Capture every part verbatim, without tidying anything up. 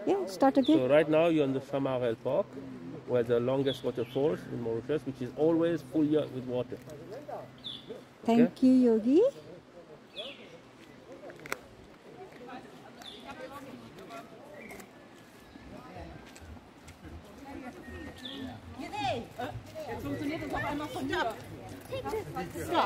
Yeah, start again. So right now you're on the Chamarel Park, where the longest waterfall in Mauritius, which is always full year with water. Thank okay. you, Yogi. Stop.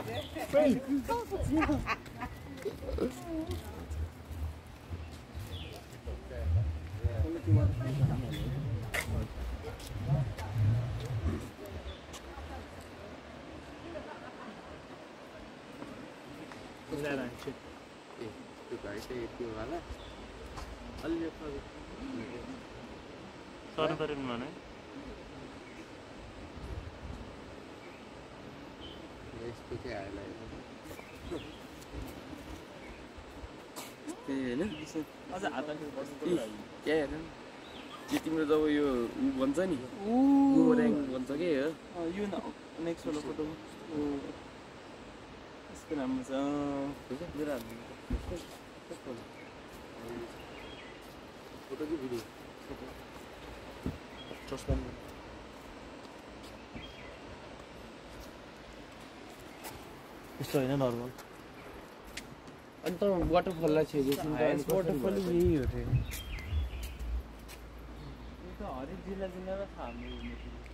तिम्रो जब यो उ भन्छ नि उ rank भन्छ के हो यो नेक्स्ट वाला फोटो यसको नाम छ मेरो फोटो कि भिडियो चस्मा यस्तो हैन नर्मल अनि त वाटरफललाई छेकेछिन त वाटरफल यही हो रे हरेक जिल्ला जिल्लामा छ हाम्रो